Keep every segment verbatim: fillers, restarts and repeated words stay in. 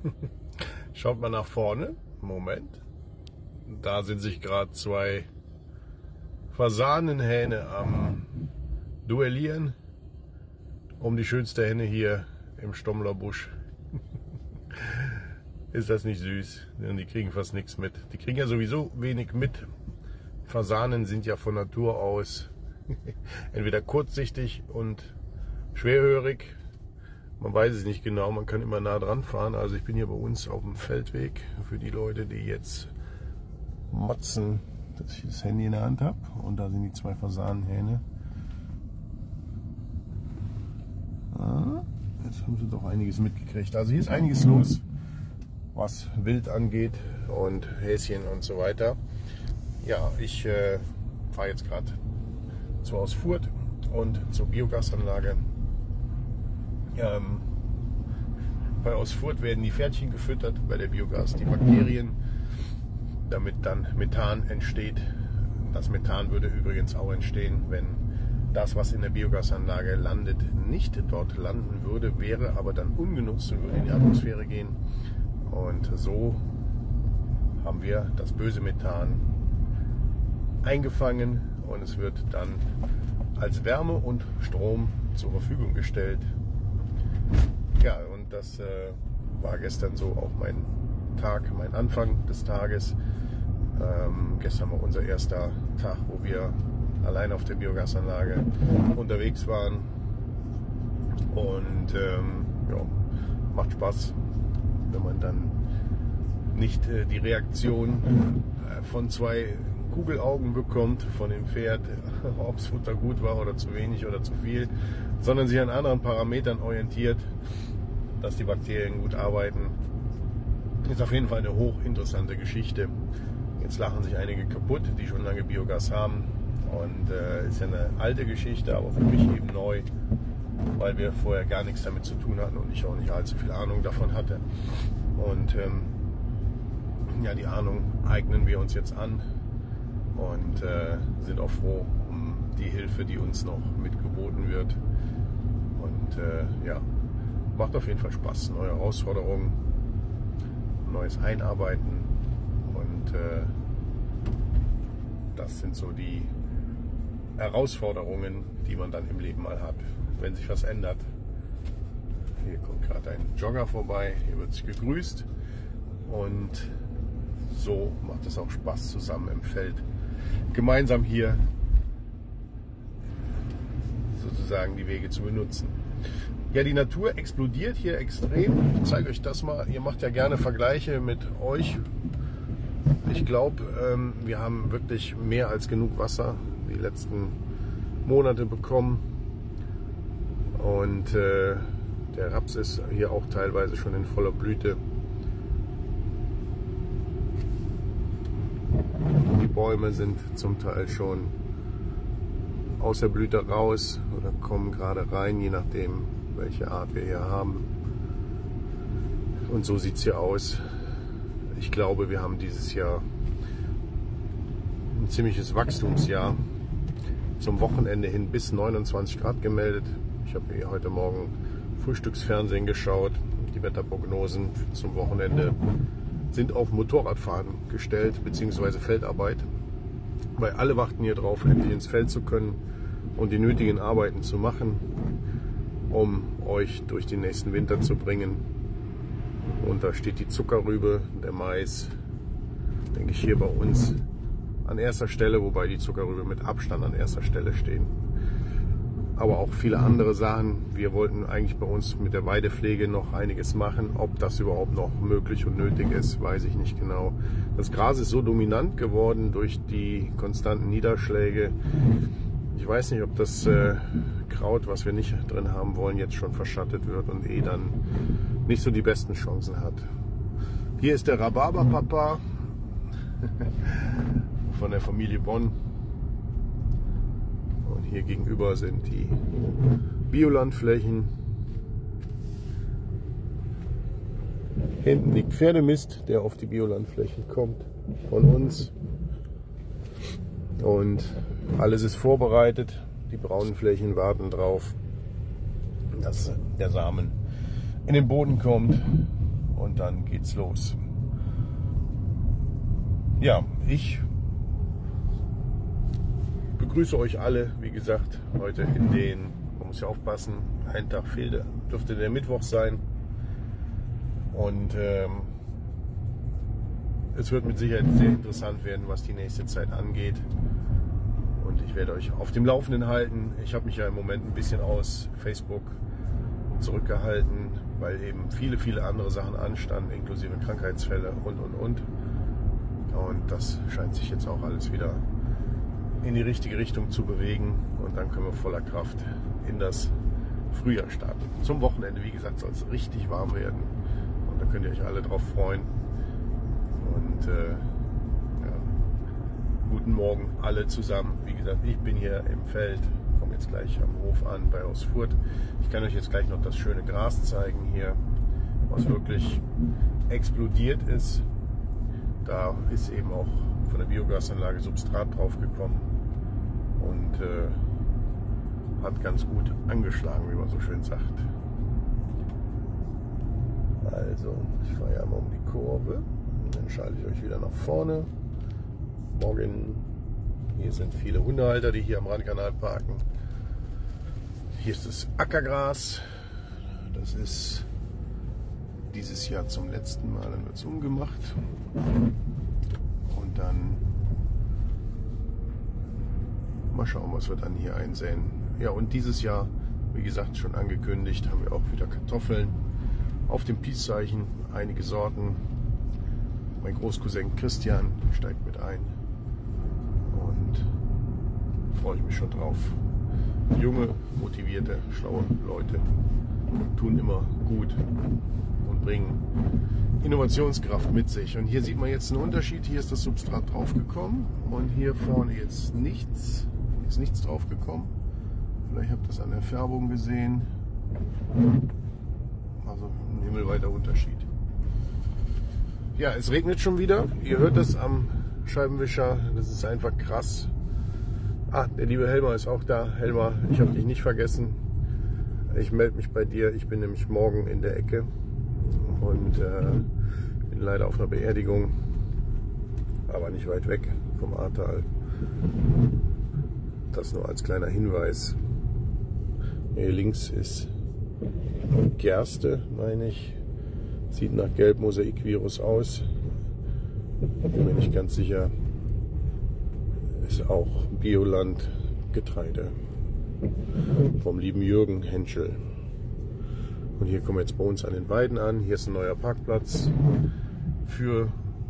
Schaut mal nach vorne. Moment. Da sind sich gerade zwei Fasanenhähne am Duellieren um die schönste Henne hier im Stommlerbusch. Ist das nicht süß? Die kriegen fast nichts mit. Die kriegen ja sowieso wenig mit. Fasanen sind ja von Natur aus entweder kurzsichtig und schwerhörig. Man weiß es nicht genau, man kann immer nah dran fahren. Also ich bin hier bei uns auf dem Feldweg für die Leute, die jetzt motzen, dass ich das Handy in der Hand habe. Und da sind die zwei Fasanenhähne. Ah, jetzt haben sie doch einiges mitgekriegt. Also hier ist einiges los, was Wild angeht und Häschen und so weiter. Ja, ich äh, fahre jetzt gerade zu Ausfurt und zur Biogasanlage. Ähm, bei Ausfurt werden die Pferdchen gefüttert, bei der Biogas die Bakterien, damit dann Methan entsteht. Das Methan würde übrigens auch entstehen, wenn das, was in der Biogasanlage landet, nicht dort landen würde, wäre aber dann ungenutzt und würde in die Atmosphäre gehen. Und so haben wir das böse Methan eingefangen und es wird dann als Wärme und Strom zur Verfügung gestellt. Ja, und das äh, war gestern so auch mein Tag, mein Anfang des Tages. Ähm, gestern war unser erster Tag, wo wir allein auf der Biogasanlage unterwegs waren. Und ähm, ja, macht Spaß, wenn man dann nicht äh, die Reaktion äh, von zwei Kugelaugen bekommt von dem Pferd, ob das Futter gut war oder zu wenig oder zu viel, sondern sich an anderen Parametern orientiert, dass die Bakterien gut arbeiten. Ist auf jeden Fall eine hochinteressante Geschichte. Jetzt lachen sich einige kaputt, die schon lange Biogas haben. Und äh, ist ja eine alte Geschichte, aber für mich eben neu, weil wir vorher gar nichts damit zu tun hatten und ich auch nicht allzu viel Ahnung davon hatte. Und ähm, ja, die Ahnung eignen wir uns jetzt an und äh, sind auch froh um die Hilfe, die uns noch mitgeboten wird. Und äh, ja, macht auf jeden Fall Spaß. Neue Herausforderungen, neues Einarbeiten und äh, das sind so die Herausforderungen, die man dann im Leben mal hat, wenn sich was ändert. Hier kommt gerade ein Jogger vorbei, hier wird sich gegrüßt und so macht es auch Spaß, zusammen im Feld gemeinsam hier sozusagen die Wege zu benutzen. Ja, die Natur explodiert hier extrem. Ich zeige euch das mal. Ihr macht ja gerne Vergleiche mit euch. Ich glaube, ähm, wir haben wirklich mehr als genug Wasser die letzten Monate bekommen. Und äh, der Raps ist hier auch teilweise schon in voller Blüte. Die Bäume sind zum Teil schon aus der Blüte raus oder kommen gerade rein, je nachdem, welche Art wir hier haben. Und so sieht es hier aus. Ich glaube, wir haben dieses Jahr ein ziemliches Wachstumsjahr. Zum Wochenende hin bis neunundzwanzig Grad gemeldet. Ich habe hier heute Morgen Frühstücksfernsehen geschaut. Die Wetterprognosen zum Wochenende sind auf Motorradfahren gestellt, beziehungsweise Feldarbeit. Weil alle warten hier drauf, endlich ins Feld zu können und die nötigen Arbeiten zu machen, um euch durch den nächsten Winter zu bringen. Und da steht die Zuckerrübe, der Mais, denke ich, hier bei uns an erster Stelle, wobei die Zuckerrübe mit Abstand an erster Stelle stehen. Aber auch viele andere Sachen. Wir wollten eigentlich bei uns mit der Weidepflege noch einiges machen. Ob das überhaupt noch möglich und nötig ist, weiß ich nicht genau. Das Gras ist so dominant geworden durch die konstanten Niederschläge. Ich weiß nicht, ob das äh, Kraut, was wir nicht drin haben wollen, jetzt schon verschattet wird und eh dann nicht so die besten Chancen hat. Hier ist der Rhabarberpapa von der Familie Bonn. Und hier gegenüber sind die Biolandflächen. Hinten liegt Pferdemist, der auf die Biolandflächen kommt von uns. Und alles ist vorbereitet. Die braunen Flächen warten drauf, dass der Samen in den Boden kommt und dann geht's los. Ja, ich begrüße euch alle, wie gesagt, heute in den, man muss ja aufpassen, ein Tag fehlt, dürfte der Mittwoch sein. Und ähm, es wird mit Sicherheit sehr interessant werden, was die nächste Zeit angeht. Und ich werde euch auf dem Laufenden halten. Ich habe mich ja im Moment ein bisschen aus Facebook zurückgehalten, weil eben viele, viele andere Sachen anstanden, inklusive Krankheitsfälle und, und, und. Und das scheint sich jetzt auch alles wieder in die richtige Richtung zu bewegen. Und dann können wir voller Kraft in das Frühjahr starten. Zum Wochenende, wie gesagt, soll es richtig warm werden. Und da könnt ihr euch alle drauf freuen. Und äh, ja, guten Morgen alle zusammen. Wie gesagt, ich bin hier im Feld, komme jetzt gleich am Hof an bei Haus Furt. Ich kann euch jetzt gleich noch das schöne Gras zeigen hier, was wirklich explodiert ist. Da ist eben auch von der Biogasanlage Substrat drauf gekommen und äh, hat ganz gut angeschlagen, wie man so schön sagt. Also, ich fahre ja mal um die Kurve. Dann schalte ich euch wieder nach vorne. Morgen, hier sind viele Hundehalter, die hier am Rheinkanal parken. Hier ist das Ackergras. Das ist dieses Jahr zum letzten Mal, dann wird es umgemacht. Und dann mal schauen, was wir dann hier einsäen. Ja, und dieses Jahr, wie gesagt, schon angekündigt, haben wir auch wieder Kartoffeln auf dem Peace-Zeichen, einige Sorten. Mein Großcousin Christian steigt mit ein und freue ich mich schon drauf. Junge, motivierte, schlaue Leute tun immer gut und bringen Innovationskraft mit sich. Und hier sieht man jetzt einen Unterschied. Hier ist das Substrat draufgekommen und hier vorne jetzt nichts. Hier ist nichts draufgekommen. Vielleicht habt ihr das an der Färbung gesehen. Also ein himmelweiter Unterschied. Ja, es regnet schon wieder. Ihr hört das am Scheibenwischer. Das ist einfach krass. Ah, der liebe Helmer ist auch da. Helmer, ich habe dich nicht vergessen. Ich melde mich bei dir. Ich bin nämlich morgen in der Ecke und äh, bin leider auf einer Beerdigung, aber nicht weit weg vom Ahrtal. Das nur als kleiner Hinweis. Hier links ist Gerste, meine ich. Sieht nach Gelbmosaikvirus aus. Bin mir nicht ganz sicher. Ist auch Bioland Getreide. Vom lieben Jürgen Henschel. Und hier kommen wir jetzt bei uns an den Weiden an. Hier ist ein neuer Parkplatz für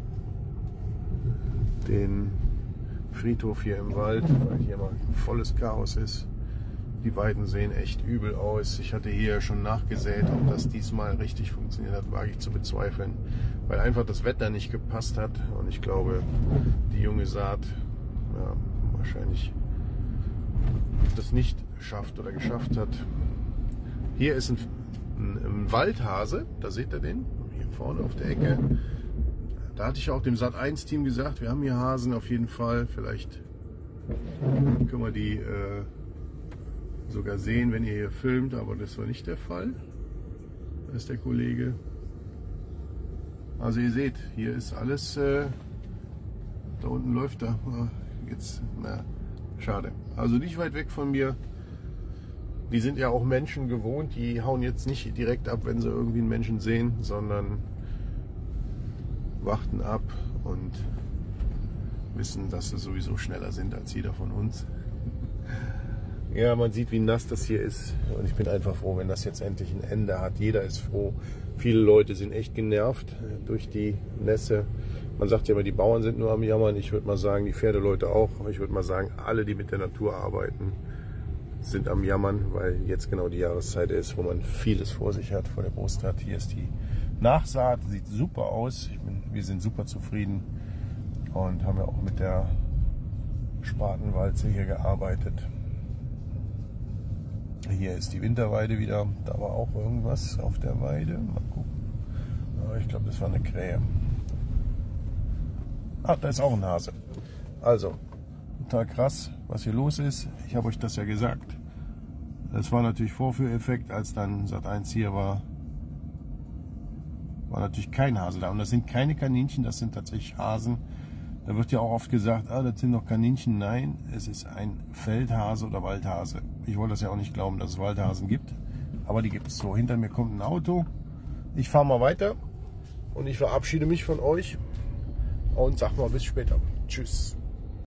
den Friedhof hier im Wald, weil hier mal volles Chaos ist. Die Weiden sehen echt übel aus. Ich hatte hier schon nachgesät, ob das diesmal richtig funktioniert hat, wage ich zu bezweifeln, weil einfach das Wetter nicht gepasst hat und ich glaube, die junge Saat ja, wahrscheinlich das nicht schafft oder geschafft hat. Hier ist ein, ein, ein Waldhase, da seht ihr den, hier vorne auf der Ecke. Da hatte ich auch dem Sat eins Team gesagt, wir haben hier Hasen auf jeden Fall. Vielleicht können wir die äh, sogar sehen, wenn ihr hier filmt, aber das war nicht der Fall. Da ist der Kollege. Also ihr seht, hier ist alles, äh, da unten läuft er. Jetzt, na, schade. Also nicht weit weg von mir. Die sind ja auch Menschen gewohnt, die hauen jetzt nicht direkt ab, wenn sie irgendwie einen Menschen sehen, sondern warten ab und wissen, dass sie sowieso schneller sind als jeder von uns. Ja, man sieht, wie nass das hier ist und ich bin einfach froh, wenn das jetzt endlich ein Ende hat. Jeder ist froh. Viele Leute sind echt genervt durch die Nässe. Man sagt ja immer, die Bauern sind nur am Jammern. Ich würde mal sagen, die Pferdeleute auch. Ich würde mal sagen, alle, die mit der Natur arbeiten, sind am Jammern, weil jetzt genau die Jahreszeit ist, wo man vieles vor sich hat, vor der Brust hat. Hier ist die Nachsaat, sieht super aus. Ich bin, wir sind super zufrieden und haben ja auch mit der Spatenwalze hier gearbeitet. Hier ist die Winterweide wieder. Da war auch irgendwas auf der Weide. Mal gucken. Aber ich glaube, das war eine Krähe. Ah, da ist auch ein Hase. Also, total krass, was hier los ist. Ich habe euch das ja gesagt. Das war natürlich Vorführeffekt, als dann Sat eins hier war. war natürlich kein Hase da. Und das sind keine Kaninchen, das sind tatsächlich Hasen. Da wird ja auch oft gesagt, ah, das sind doch Kaninchen. Nein, es ist ein Feldhase oder Waldhase. Ich wollte das ja auch nicht glauben, dass es Waldhasen gibt, aber die gibt es. So, hinter mir kommt ein Auto. Ich fahre mal weiter und ich verabschiede mich von euch und sag mal bis später. Tschüss.